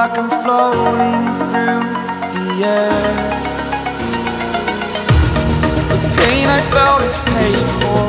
like I'm floating through the air. The pain I felt is paid for,